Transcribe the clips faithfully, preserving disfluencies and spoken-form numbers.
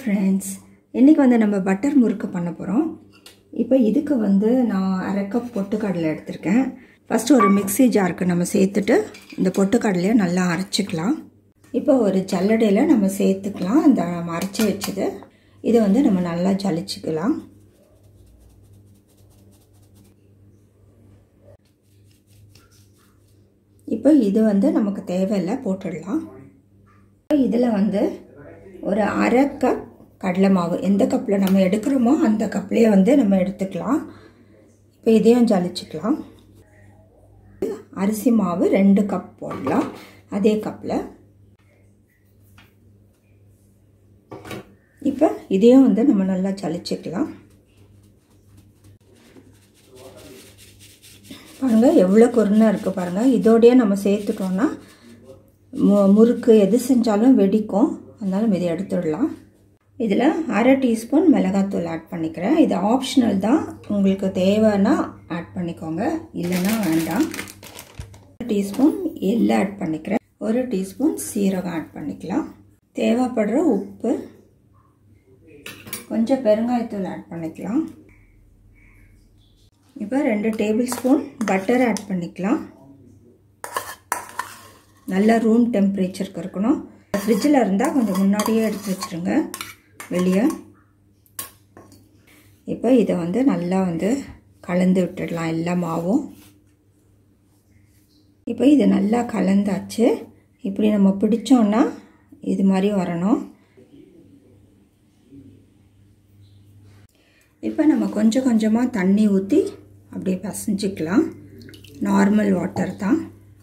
friends, இன்னைக்கு வந்து நம்ம பட்டர் முறுக்கு பண்ண போறோம். இப்போ இதுக்கு வந்து நான் அரை கப் பொட்டுக்கடலை எடுத்துர்க்கேன். ஃபர்ஸ்ட் ஒரு மிக்ஸி ஜாருக்கு நம்ம சேர்த்துட்டு இந்த பொட்டுக்கடலையை நல்லா அரைச்சுக்கலாம். இப்போ ஒரு ஜல்லடையில நம்ம சேர்த்துக்கலாம். அந்த அரைச்சு வச்சது இது வந்து நம்ம நல்லா ஜலிச்சுக்கலாம். இப்போ இது வந்து நமக்கு தேவையில்லை போட்டுடலாம். இதில் வந்து ஒரு அரை கப் கடலை மாவு எந்த கப்பில் நம்ம எடுக்கிறோமோ அந்த கப்லேயே வந்து நம்ம எடுத்துக்கலாம். இப்போ இதையும் ஜலிச்சுக்கலாம். அரிசி மாவு ரெண்டு கப் போடலாம் அதே கப்பில். இப்போ இதையும் வந்து நம்ம நல்லா ஜலிச்சுக்கலாம். பாருங்கள் எவ்வளோ குருணை இருக்குது பாருங்கள். இதோடையே நம்ம சேர்த்துட்டோன்னா மு முறுக்கு எது செஞ்சாலும் வெடிக்கும். அதனால இதை எடுத்துடலாம். இதில் அரை டீஸ்பூன் மிளகாத்தூள் ஆட் பண்ணிக்கிறேன். இது ஆப்ஷனல் தான், உங்களுக்கு தேவைன்னா ஆட் பண்ணிக்கோங்க, இல்லைன்னா வேண்டாம். ஒரு டீஸ்பூன் எள்ளு ஆட் பண்ணிக்கிறேன். ஒரு டீஸ்பூன் சீரகம் ஆட் பண்ணிக்கலாம். தேவைப்படுற உப்பு, கொஞ்சம் பெருங்காயத்தூள் ஆட் பண்ணிக்கலாம். இப்போ ரெண்டு டேபிள் ஸ்பூன் பட்டர் ஆட் பண்ணிக்கலாம். நல்லா ரூம் டெம்பரேச்சருக்கு இருக்கணும். ஃப்ரிட்ஜில் இருந்தால் கொஞ்சம் முன்னாடியே எடுத்து வச்சுருங்க வெளியே. இப்போ இதை வந்து நல்லா வந்து கலந்து விட்டுடலாம் எல்லா மாவும். இப்போ இது நல்லா கலந்தாச்சு. இப்படி நம்ம பிடிச்சோன்னா இது மாதிரி வரணும். இப்போ நம்ம கொஞ்சம் கொஞ்சமாக தண்ணி ஊற்றி அப்படியே பசைஞ்சிக்கலாம். நார்மல் வாட்டர் தான்.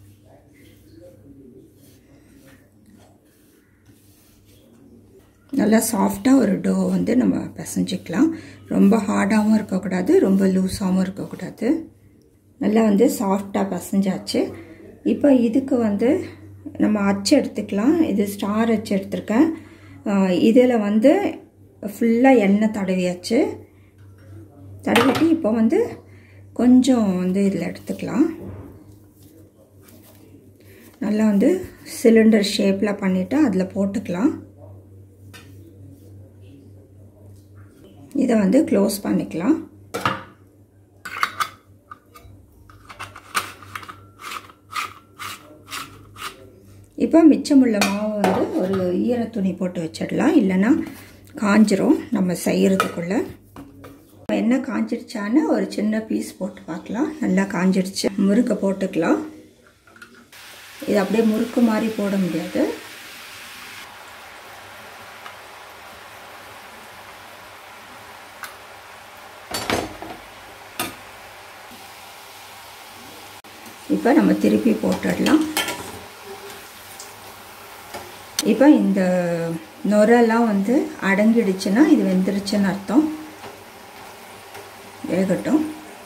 நல்லா சாஃப்டாக ஒரு டோ வந்து நம்ம பிசைஞ்சிக்கலாம். ரொம்ப ஹார்டாகவும் இருக்கக்கூடாது, ரொம்ப லூஸாகவும் இருக்கக்கூடாது. நல்லா வந்து சாஃப்டாக பிசைஞ்சாச்சு. இப்போ இதுக்கு வந்து நம்ம அச்சு எடுத்துக்கலாம். இது ஸ்டார் அச்சு எடுத்துருக்கேன். இதில் வந்து ஃபுல்லாக எண்ணெய் தடவியாச்சு. தடவிட்டு இப்போ வந்து கொஞ்சம் வந்து இதில் எடுத்துக்கலாம். நல்லா வந்து சிலிண்டர் ஷேப்பில் பண்ணிவிட்டு அதில் போட்டுக்கலாம். இதை வந்து க்ளோஸ் பண்ணிக்கலாம். இப்போ மிச்சமுள்ள மாவு வந்து ஒரு ஈர துணி போட்டு வச்சிடலாம், இல்லைன்னா காஞ்சிரும் நம்ம செய்கிறதுக்குள்ள. எண்ணெய் காஞ்சிடுச்சான்னு ஒரு சின்ன பீஸ் போட்டு பார்க்கலாம். நல்லா காஞ்சிடுச்சு. முறுக்கை போட்டுக்கலாம். இது அப்படியே முறுக்கு மாதிரி போட முடியாது. இப்போ நம்ம திருப்பி போட்டுடலாம். இப்போ இந்த நுரெல்லாம் வந்து அடங்கிடுச்சுன்னா இது வெந்துருச்சுன்னு அர்த்தம். வேகட்டும்.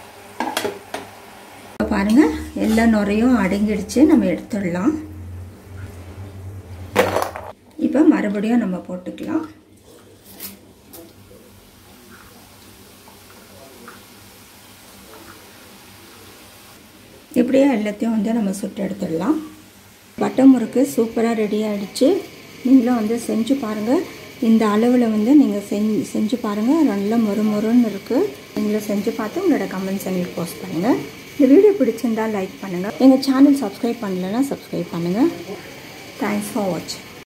பாருங்கள் எல்லா நுரையும் அடங்கிடுச்சு. நம்ம எடுத்துடலாம். இப்போ மறுபடியும் நம்ம போட்டுக்கலாம். இப்படியே எல்லாத்தையும் வந்து நம்ம சுட்டு எடுத்துடலாம். பட்டர் முறுக்கு சூப்பராக ரெடி ஆகிடுச்சு. நீங்களும் வந்து செஞ்சு பாருங்கள். இந்த அளவில் வந்து நீங்கள் செஞ்சு செஞ்சு பாருங்கள். நல்லா மொறு மொறுன்னு இருக்குது. நீங்களும் செஞ்சு பார்த்து உங்களோட கமெண்ட்ஸ் எங்களுக்கு போஸ்ட் பண்ணுங்கள். இந்த வீடியோ பிடிச்சிருந்தால் லைக் பண்ணுங்கள். எங்கள் சேனல் சப்ஸ்கிரைப் பண்ணலைன்னா சப்ஸ்கிரைப் பண்ணுங்கள். தேங்க்ஸ் ஃபார் வாட்சிங்.